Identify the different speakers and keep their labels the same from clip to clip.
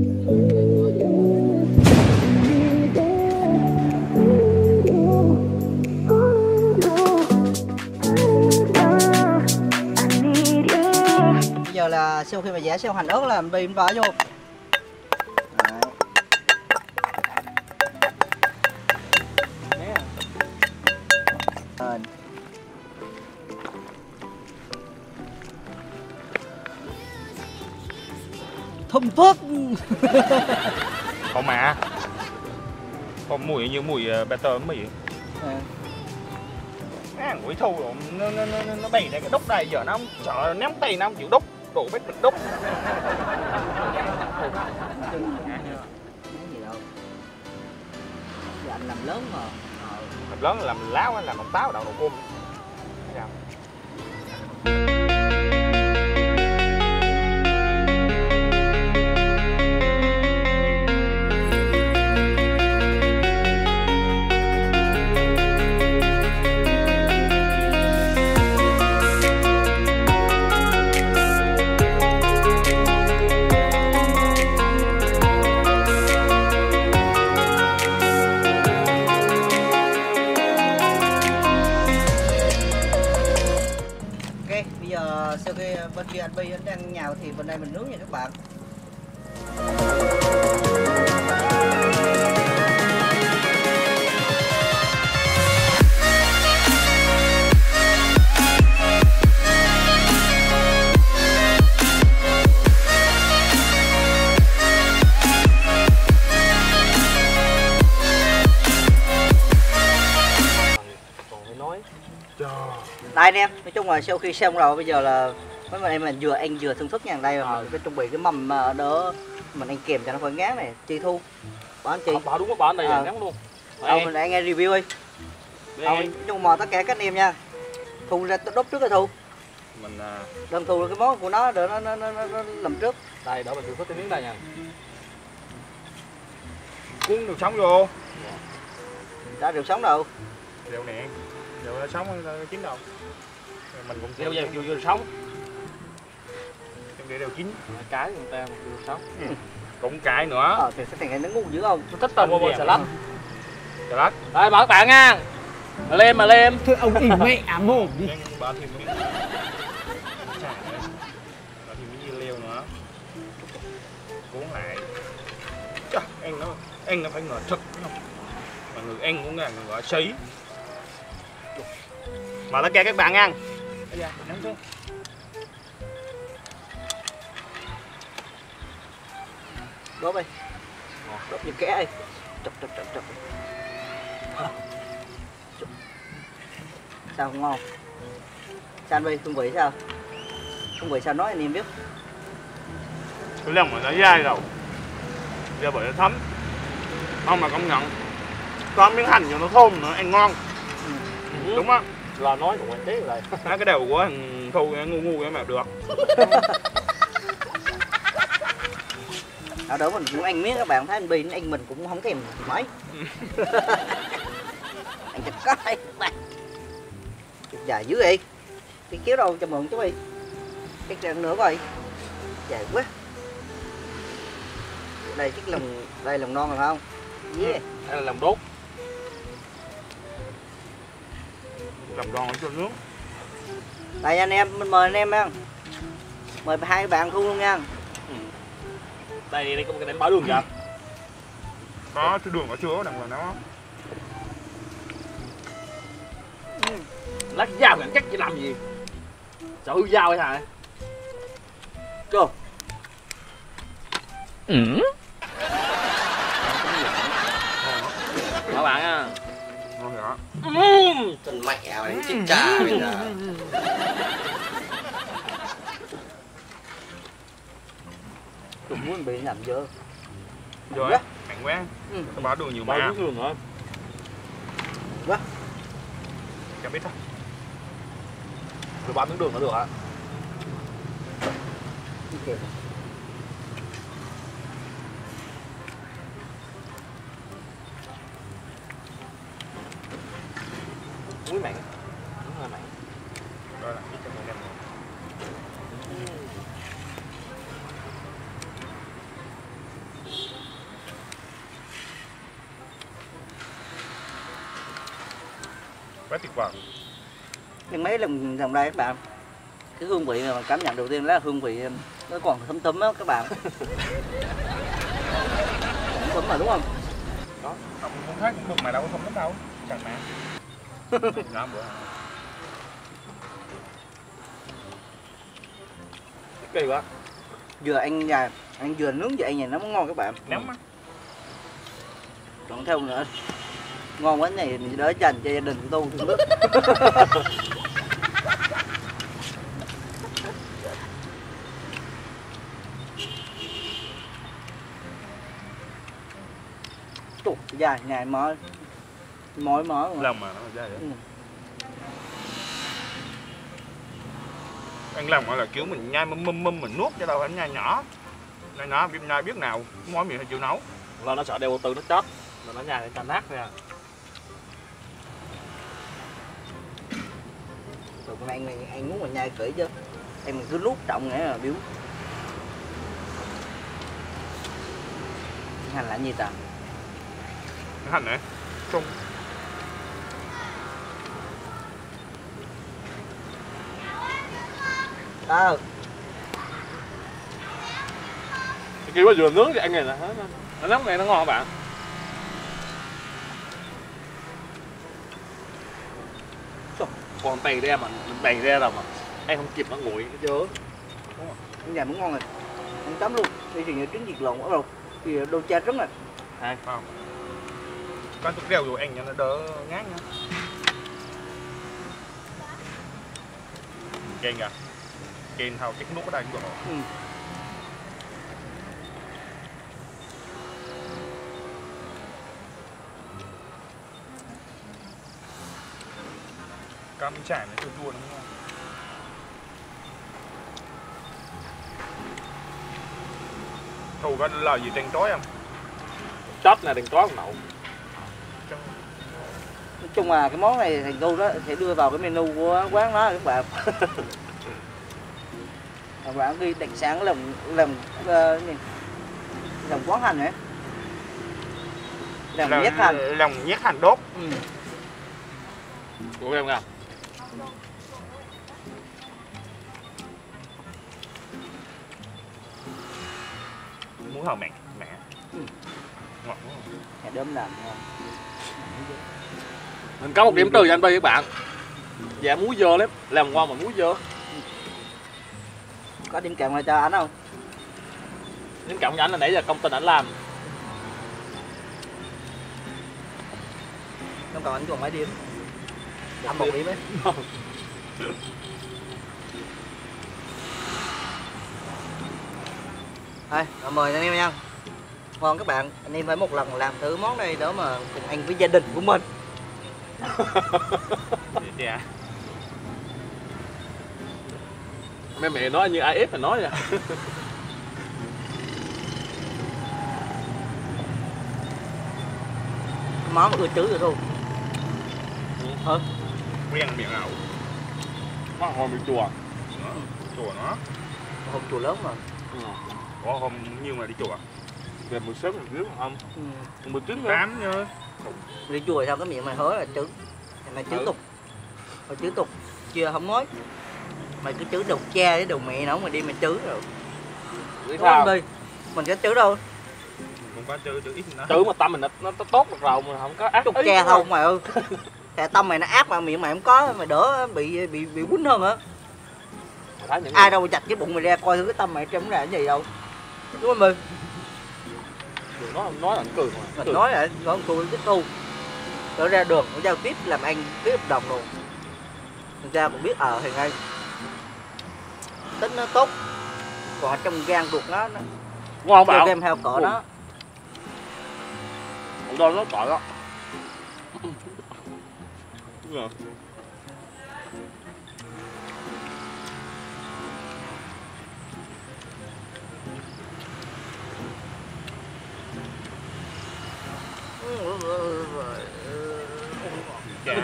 Speaker 1: Bây giờ là sau khi mà giả xeo hành ớt là mình đi mình bỏ vô. Thơm phức.
Speaker 2: Không mà. Không mùi như mùi better mì. Quỷ thu rồi nó bày ra cái đúc đây giờ nó không sợ ném tay nó không chịu đúc, đồ bếp mình đúc.
Speaker 1: Gì đâu. Giờ anh làm lớn mà.
Speaker 2: Làm lớn là làm láo, làm bằng táo đậu nồi cơm.
Speaker 1: Sau khi bên kia anh Bi anh đang nhào thì bên đây mình nướng nha các bạn. Đây anh em, nói chung là sau khi xong rồi bây giờ là mấy anh em mình vừa ăn vừa thưởng thức nha. Đây là mình chuẩn bị cái mâm đỡ mình ăn kèm cho nó khỏi ngán này, chi thu. Bỏ anh chị.
Speaker 2: Bỏ đúng bỏ đây ngán luôn.
Speaker 1: Mình đang nghe review đi. Nói chung mà tất cả các anh em nha. Thu ra đốt trước rồi Thu.
Speaker 2: Mình
Speaker 1: đừng thu cái món của nó để nó làm trước.
Speaker 2: Đây đỡ mình thưởng thức cái miếng đây nha. Cuốn được sống vô.
Speaker 1: Đã được sống đâu.
Speaker 2: Rượu nè. Rượu nó sống nó chín đâu. Mình cũng rượu vô sống. Để đều chín. Cái người ta vô sống. Cũng cái nữa.
Speaker 1: Thì sẽ thành cái nó ngu dữ không?
Speaker 2: Tôi thích tao mua xà lách. Xà lách. Đây bảo các bạn nha. Mà lên.
Speaker 1: Thôi ông ỉm mẹ mồm đi.
Speaker 2: Bỏ thêm miếng. Bỏ thêm miếng dưa leo nữa. Cuốn lại. Trời, ăn nó phải ngọt thực không? Mà người ăn cũng là người gọi sấy. Mà tất cả các bạn ăn. Bây giờ nắm xuống.
Speaker 1: Đốt đi. Đốt như kẽ đi. Chọc. Sao không ngon? Sao anh Bi, hương vị sao? Hương vị sao nói anh em biết?
Speaker 2: Cái lòng mà nó dai rồi. Giờ bởi nó thấm. Không mà công nhận. Có miếng hành cho nó thơm nữa, ăn ngon. Đúng á. Là nói của anh tiếc rồi. Cái đầu của thằng Thu ngu cái mà được.
Speaker 1: Ở đó mình cũng ăn miếng các bạn thấy anh Bi anh mình cũng không thèm mấy. Anh chặt cái các bạn. Dài dữ vậy. Cái kéo đâu cho mượn chú Bi. Cái trận nữa coi. Dài quá. Đây chiếc lòng, đây lòng non rồi không? Yeah.
Speaker 2: Đây là lòng đốt. Lòng đòn cho nước.
Speaker 1: Đây anh em, mình mời anh em nha. Mời hai bạn Thu luôn nha.
Speaker 2: Đây có một cái đánh báo đường kìa. Có, cái đường ở chưa đằng là nó. Lát dao gần chắc chỉ làm gì? Sợ hư dao hay hả?
Speaker 1: Chưa.
Speaker 2: Các bạn nha. Ngon vậy.
Speaker 1: Tình mẹ đánh chết cha bây giờ. Tôi muốn bị làm dơ.
Speaker 2: Rồi á, mạnh quá. Tôi bỏ đường nhiều mà. Bao đường hả?
Speaker 1: Quá.
Speaker 2: Chẳng biết thôi. Tôi bỏ miếng đường nữa được hả?
Speaker 1: Okay.
Speaker 2: Muối mặn. Đúng rồi mặn. Đó là ít cho mình em. quá tuyệt vời.
Speaker 1: Nhưng mấy lần dòng đây các bạn, cái hương vị mà cảm nhận đầu tiên là hương vị nó còn thấm thấm á các bạn. Thấm mà đúng không?
Speaker 2: Đó, không thấy cũng được mà đâu có thấm lắm đâu, chẳng mẹ. Đó bữa. Kỳ quá.
Speaker 1: Dừa ăn dừa nướng vậy này nó mới ngon các bạn.
Speaker 2: Nóng á.
Speaker 1: Còn theo nữa. Ngon quá này mình đỡ dành cho gia đình của tôi thưởng thức. Tụt dài ngày mỏi
Speaker 2: Lòng mà nó ra vậy. Ăn lòng là kiểu mình nhai mâm mình nuốt cho đâu phải nhai nhỏ. Nhai nhỏ biết nào mỏi miệng hay chịu nấu.
Speaker 3: Là nó sợ đeo từ nó chết, mà nó nhai cho nát thôi à.
Speaker 1: Rồi con anh muốn mà nhai kỹ chứ. Em mình cứ nuốt trọng nghĩa là biếu. Hành là gì ta?
Speaker 2: Hành này. Không.
Speaker 1: Ờ.
Speaker 3: Kêu có dừa nướng thì ăn này là nó nóng này nó ngon các bạn. Còn bày ra mà mình bày ra rồi mà ăn không kịp nó nguội cái chớ.
Speaker 1: Đúng rồi. Cái nhà cũng ngon rồi. Ăn tắm luôn. Đi thì như trứng vịt lộn rồi. Thì đồ cha trứng rồi.
Speaker 2: Hay không? Con chút rêu rồi anh cho nó đỡ ngán nha. Kênh kìa. Kênh thao cái nút ở đây cũng được.
Speaker 1: Ừ.
Speaker 2: Cam chả này chua chua đúng không? Thù có lời gì tranh tối không?
Speaker 3: Chết là đừng có nậu.
Speaker 1: Nói chung là cái món này thành cô đó sẽ đưa vào cái menu của quán đó các bạn. Các bạn ghi đặc sản làm quán hành ấy. Làm nhét hành.
Speaker 2: Lòng nhét hành đốt.
Speaker 1: Ừ.
Speaker 3: Của em không?
Speaker 2: Muốn hào mẹ.
Speaker 1: Ừ.
Speaker 2: Ngọt quá.
Speaker 1: Hạt đốm làm ngon.
Speaker 3: Mình có một điểm trừ cho anh Bi các bạn. Dạ muối dơ lắm, làm ngon mà muối dơ.
Speaker 1: Có điểm kèm cho anh không?
Speaker 3: Điểm cộng cho anh là nãy giờ công ty ảnh làm.
Speaker 1: Không còn anh còn mấy điểm. Anh một điểm ấy. Thôi, mời anh em nha. Ngon các bạn, anh em phải một lần làm thử món này đó mà cùng ăn với gia đình của mình.
Speaker 2: Dạ.
Speaker 3: Mẹ nói như ai ép mà nói vậy.
Speaker 1: Món mà ưa trứ rồi thôi. Hả?
Speaker 2: Quen miệng nào.
Speaker 3: Nó ngon bị chùa.
Speaker 2: Chùa nó.
Speaker 1: Hôm chùa lớn mà.
Speaker 2: Có hôm nhiêu mà đi chùa.
Speaker 3: Về 16 mình dưới không? 19 nữa.
Speaker 2: 8 nha.
Speaker 1: Đi chùa sao cái miệng mày hớ là trứng. Mày trứng tục. Mày trứng tục. Chưa không nói. Mày cứ trứng đầu cha với đầu mẹ nó mà đi mày trứng rồi.
Speaker 3: Biết
Speaker 1: Đúng không
Speaker 3: sao?
Speaker 1: Bi? Mình có trứng đâu.
Speaker 2: Cũng có chữ ít nữa.
Speaker 3: Chữ mà tâm mình nó tốt được rồi mà không có ác
Speaker 1: Tục
Speaker 3: ý
Speaker 1: cha
Speaker 3: đúng
Speaker 1: không mày ơi. Tại tâm mày nó ác mà miệng mày không có mày đỡ bị quýnh hơn hả? Ai đâu chặt cái bụng mày ra coi thử cái tâm mày trong ra cái gì đâu. Đúng không Bi?
Speaker 3: Nói là cười mà.
Speaker 1: Mình nói là con tôi cái tu. Trở ra đường nó giao tiếp làm ăn ký hợp đồng luôn. Người ta cũng biết thì ngay. Tính nó tốt. Còn trong gan ruột nó
Speaker 3: Ngon bảo.
Speaker 1: game heo cỏ nó.
Speaker 3: Không đôi nó tội đó. Đúng
Speaker 2: Dạ.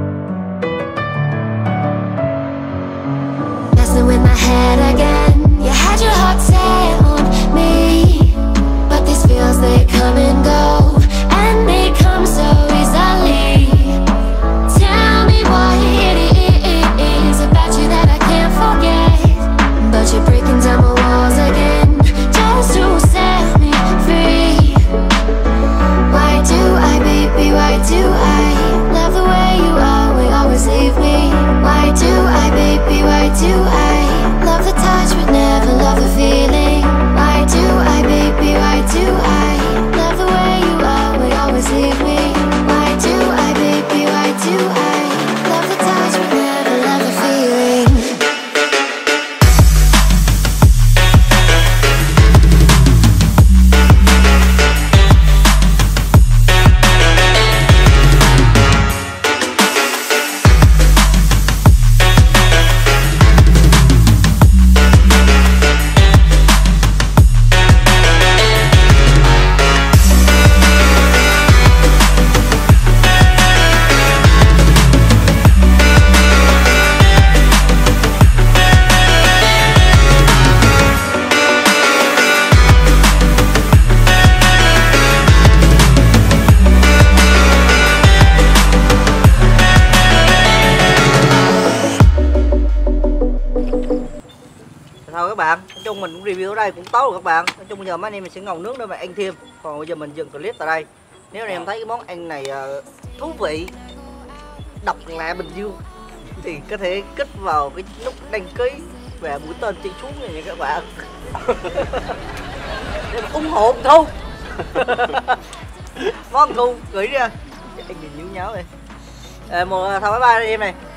Speaker 4: Messing with my head again, yeah. do I love the touch but never love the feeling? Why do I, baby, why do I love the way you are but always leave me? Why do I, baby, why do I love the touch but never love the feeling?
Speaker 1: Thôi các bạn, nói chung mình cũng review ở đây cũng tốt rồi các bạn. Nói chung bây giờ mấy anh em mình sẽ ngầu nước để mà ăn thêm. Còn bây giờ mình dừng clip tại đây. Nếu anh em thấy cái món ăn này thú vị, độc lạ Bình Dương thì có thể kích vào cái nút đăng ký và mũi tên trên xuống này nha các bạn. Để mà ủng hộ Thu. Món Thu gửi ra. Anh nhìn nhíu nháo này. Thôi bye bye anh em này.